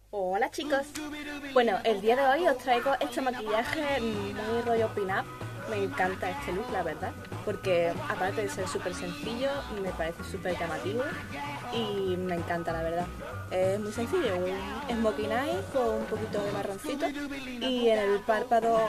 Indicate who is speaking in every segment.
Speaker 1: Hola chicos, bueno, el día de hoy os traigo este maquillaje muy rollo pin-up. Me encanta este look, la verdad, porque aparte de ser súper sencillo, me parece súper llamativo y me encanta, la verdad. Es muy sencillo, un smoky eye con un poquito de marroncito y en el párpado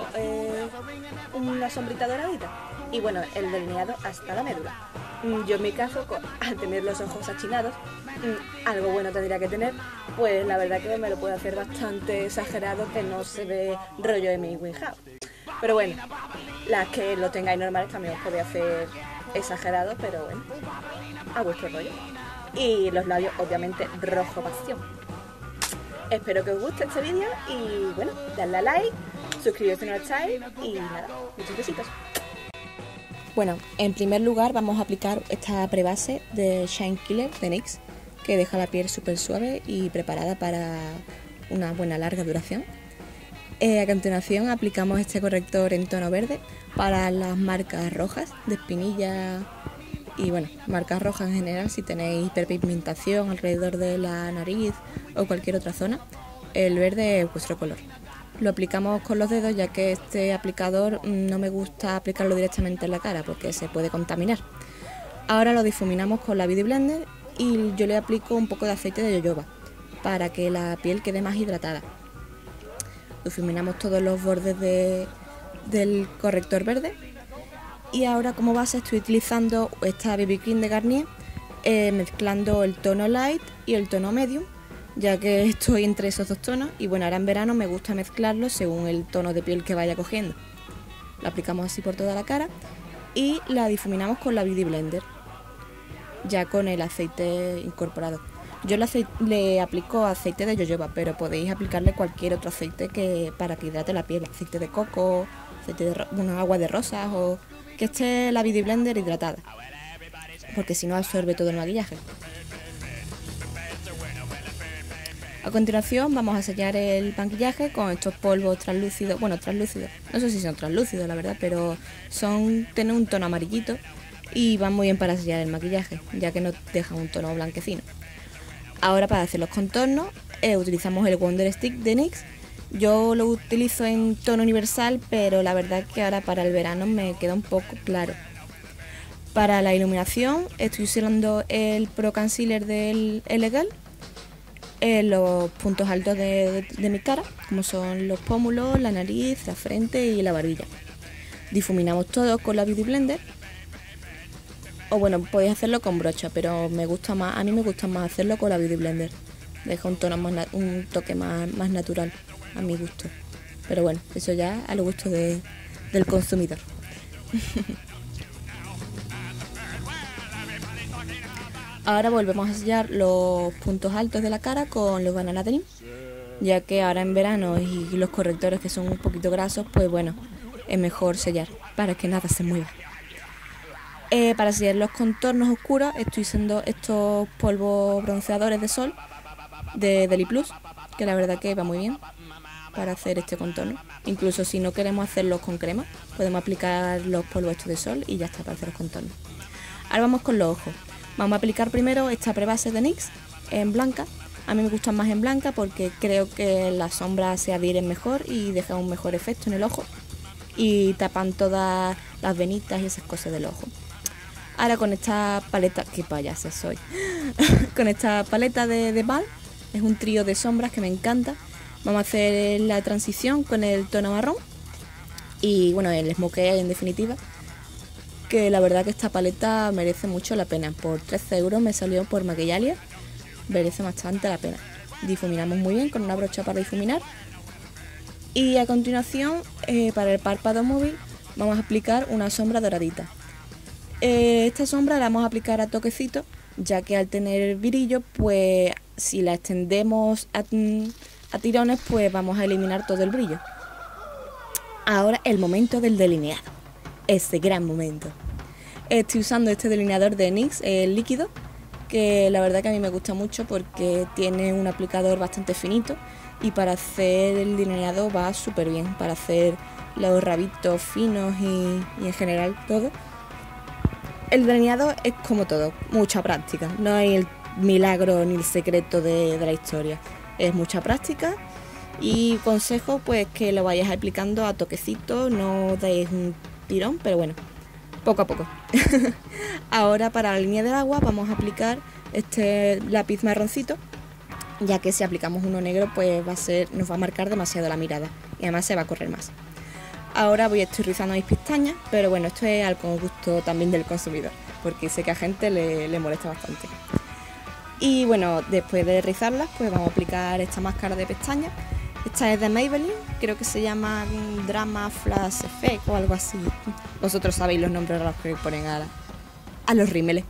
Speaker 1: una sombrita doradita. Y bueno, el delineado hasta la médula. Yo en mi caso, al tener los ojos achinados, algo bueno tendría que tener, pues la verdad que me lo puedo hacer bastante exagerado, que no se ve rollo de mi Winhouse. Pero bueno, las que lo tengáis normales también os podéis hacer exagerados, pero bueno, a vuestro rollo. Y los labios obviamente rojo pasión. Espero que os guste este vídeo y bueno, dadle a like, suscribiros si no lo estáis y nada, muchos besitos. Bueno, en primer lugar vamos a aplicar esta prebase de Shine Killer de NYX, que deja la piel súper suave y preparada para una buena larga duración. A continuación aplicamos este corrector en tono verde para las marcas rojas de espinilla y bueno, marcas rojas en general. Si tenéis hiperpigmentación alrededor de la nariz o cualquier otra zona, el verde es vuestro color. Lo aplicamos con los dedos, ya que este aplicador no me gusta aplicarlo directamente en la cara porque se puede contaminar. Ahora lo difuminamos con la Beauty Blender y yo le aplico un poco de aceite de jojoba para que la piel quede más hidratada. Difuminamos todos los bordes del corrector verde y ahora como base estoy utilizando esta BB Cream de Garnier, mezclando el tono light y el tono medium, ya que estoy entre esos dos tonos y bueno, ahora en verano me gusta mezclarlo según el tono de piel que vaya cogiendo. Lo aplicamos así por toda la cara y la difuminamos con la Beauty Blender, ya con el aceite incorporado. Yo le aplico aceite de jojoba, pero podéis aplicarle cualquier otro aceite para que hidrate la piel, aceite de coco, aceite de agua de rosas o que esté la Beauty Blender hidratada, porque si no absorbe todo el maquillaje. A continuación vamos a sellar el maquillaje con estos polvos translúcidos, no sé si son translúcidos la verdad, pero tienen un tono amarillito y van muy bien para sellar el maquillaje, ya que nos dejan un tono blanquecino. Ahora para hacer los contornos utilizamos el Wonder Stick de NYX. Yo lo utilizo en tono universal, pero la verdad que ahora para el verano me queda un poco claro. Para la iluminación estoy usando el Pro Concealer del Elegant en los puntos altos de mi cara, como son los pómulos, la nariz, la frente y la barbilla. Difuminamos todo con la Beauty Blender. O bueno, podéis hacerlo con brocha, pero a mí me gusta más hacerlo con la Beauty Blender. Deja un toque más natural a mi gusto. Pero bueno, eso ya a lo gusto del consumidor. Ahora volvemos a sellar los puntos altos de la cara con los Banana Denim, ya que ahora en verano y los correctores que son un poquito grasos, pues bueno, es mejor sellar para que nada se mueva. Para sellar los contornos oscuros estoy usando estos polvos bronceadores de sol de Deli Plus, que la verdad que va muy bien para hacer este contorno. Incluso si no queremos hacerlos con crema, podemos aplicar los polvos estos de sol y ya está para hacer los contornos. Ahora vamos con los ojos. Vamos a aplicar primero esta prebase de NYX en blanca. A mí me gustan más en blanca porque creo que las sombras se adhieren mejor y dejan un mejor efecto en el ojo y tapan todas las venitas y esas cosas del ojo. Ahora con esta paleta, qué payasa soy, con esta paleta de Val, es un trío de sombras que me encanta. Vamos a hacer la transición con el tono marrón y bueno, el smokey eye en definitiva, que la verdad que esta paleta merece mucho la pena. Por 13 € me salió por Maquillalia, merece bastante la pena. Difuminamos muy bien con una brocha para difuminar. Y a continuación, para el párpado móvil, vamos a aplicar una sombra doradita. Esta sombra la vamos a aplicar a toquecitos, ya que al tener brillo, pues si la extendemos a tirones, pues vamos a eliminar todo el brillo. Ahora el momento del delineado, ese gran momento. Estoy usando este delineador de NYX, el líquido, que la verdad que a mí me gusta mucho porque tiene un aplicador bastante finito y para hacer el delineado va súper bien, para hacer los rabitos finos y en general todo. El delineado es como todo, mucha práctica, no hay el milagro ni el secreto de la historia.
Speaker 2: es mucha práctica y consejo pues que lo vayáis aplicando a toquecitos, no deis un tirón, pero bueno, poco a poco. Ahora para la línea del agua vamos a aplicar este lápiz marroncito, ya que si aplicamos uno negro pues nos va a marcar demasiado la mirada y además se va a correr más. Ahora estoy rizando mis pestañas, pero bueno, esto es al gusto también del consumidor, porque sé que a gente le molesta bastante. Y bueno, después de rizarlas, pues vamos a aplicar esta máscara de pestañas. Esta es de Maybelline, creo que se llama Drama Flash Effect o algo así. Vosotros sabéis los nombres raros que ponen a los rímeles.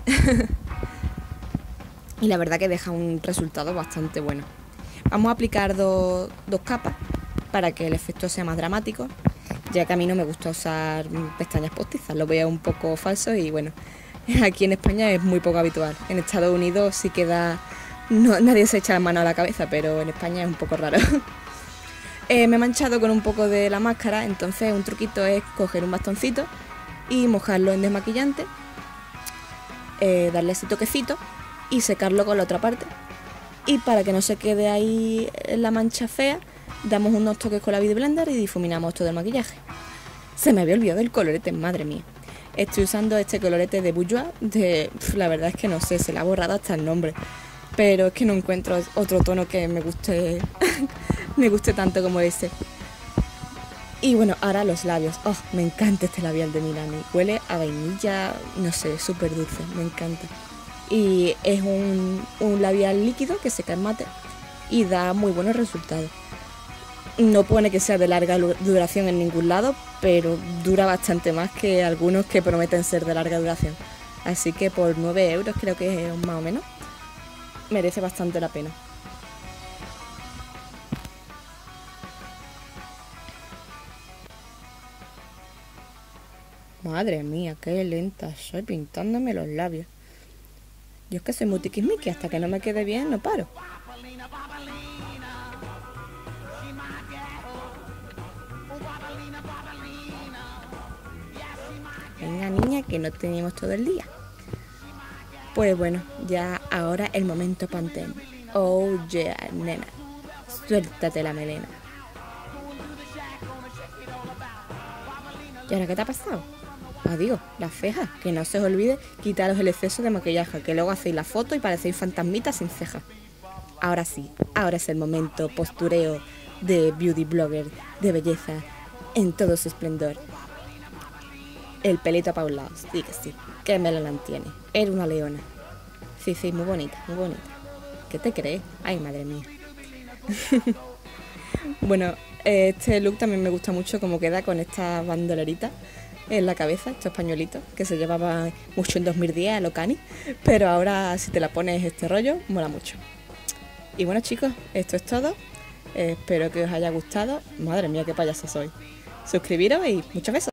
Speaker 2: Y la verdad que deja un resultado bastante bueno. Vamos a aplicar dos capas para que el efecto sea más dramático, ya que a mí no me gusta usar pestañas postizas, lo veo un poco falso y bueno, aquí en España es muy poco habitual. En Estados Unidos sí queda... No, nadie se echa la mano a la cabeza, pero en España es un poco raro. Me he manchado con un poco de la máscara, entonces un truquito es coger un bastoncito y mojarlo en desmaquillante, darle ese toquecito y secarlo con la otra parte. Y para que no se quede ahí la mancha fea, damos unos toques con la Beauty Blender y difuminamos todo el maquillaje. Se me había olvidado el colorete, madre mía. Estoy usando este colorete de Bourjois, la verdad es que no sé, se le ha borrado hasta el nombre. Pero es que no encuentro otro tono que me guste me guste tanto como ese. Y bueno, ahora los labios. Oh, me encanta este labial de Milani. Huele a vainilla, no sé, súper dulce, me encanta. Y es un labial líquido que seca en mate y da muy buenos resultados. No pone que sea de larga duración en ningún lado, pero dura bastante más que algunos que prometen ser de larga duración. Así que por 9 euros creo que es más o menos. Merece bastante la pena. Madre mía, qué lenta soy pintándome los labios. Yo es que soy muy tiquismiqui, hasta que no me quede bien no paro. Venga niña, que no tenemos todo el día. Pues bueno, ya ahora el momento Pantene. Oh yeah, nena, suéltate la melena. ¿Y ahora qué te ha pasado? Adiós, las cejas, que no se os olvide quitaros el exceso de maquillaje, que luego hacéis la foto y parecéis fantasmitas sin cejas. Ahora sí, ahora es el momento postureo de beauty blogger, de belleza, en todo su esplendor. El pelito para un lado, sí que sí, que melena tiene, era una leona. Sí, muy bonita, muy bonita. ¿Qué te crees? Ay, madre mía. Bueno, este look también me gusta mucho como queda con estas bandoleritas en la cabeza, estos pañuelitos que se llevaban mucho en 2010 a lo cani, pero ahora si te la pones este rollo, mola mucho. Y bueno chicos, esto es todo. Espero que os haya gustado. Madre mía, qué payaso soy. Suscribiros y muchos besos.